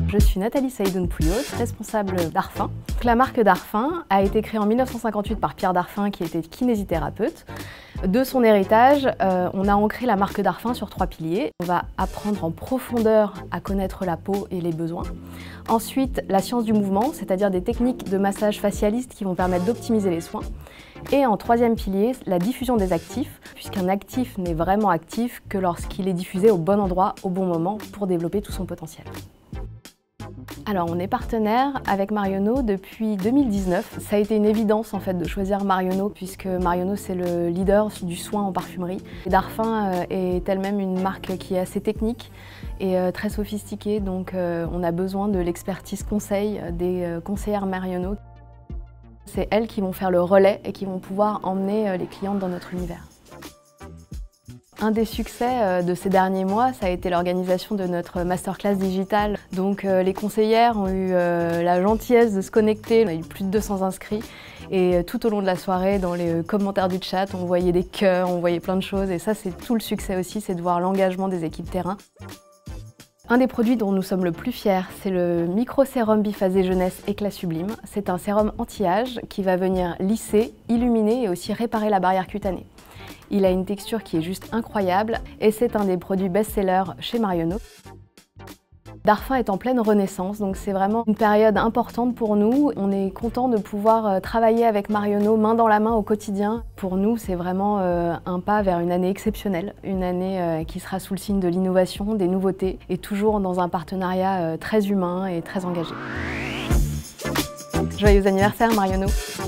Je suis Nathalie Saïdoun-Pouilloz, responsable d'Arfin. La marque d'Arfin a été créée en 1958 par Pierre Darfin, qui était kinésithérapeute. De son héritage, on a ancré la marque d'Arfin sur 3 piliers. On va apprendre en profondeur à connaître la peau et les besoins. Ensuite, la science du mouvement, c'est-à-dire des techniques de massage facialiste qui vont permettre d'optimiser les soins. Et en 3e pilier, la diffusion des actifs, puisqu'un actif n'est vraiment actif que lorsqu'il est diffusé au bon endroit, au bon moment, pour développer tout son potentiel. Alors, on est partenaire avec Marionnaud depuis 2019. Ça a été une évidence en fait de choisir Marionnaud puisque Marionnaud c'est le leader du soin en parfumerie. Darfin est elle-même une marque qui est assez technique et très sophistiquée, donc on a besoin de l'expertise conseil des conseillères Marionnaud. C'est elles qui vont faire le relais et qui vont pouvoir emmener les clientes dans notre univers. Un des succès de ces derniers mois, ça a été l'organisation de notre masterclass digitale. Donc les conseillères ont eu la gentillesse de se connecter. On a eu plus de 200 inscrits et tout au long de la soirée, dans les commentaires du chat, on voyait des cœurs, on voyait plein de choses et ça c'est tout le succès aussi, c'est de voir l'engagement des équipes terrain. Un des produits dont nous sommes le plus fiers, c'est le micro-sérum biphasé jeunesse éclat sublime. C'est un sérum anti-âge qui va venir lisser, illuminer et aussi réparer la barrière cutanée. Il a une texture qui est juste incroyable et c'est un des produits best-sellers chez Marionnaud. Darfin est en pleine renaissance, donc c'est vraiment une période importante pour nous. On est content de pouvoir travailler avec Marionnaud main dans la main au quotidien. Pour nous, c'est vraiment un pas vers une année exceptionnelle, une année qui sera sous le signe de l'innovation, des nouveautés et toujours dans un partenariat très humain et très engagé. Joyeux anniversaire Marionnaud!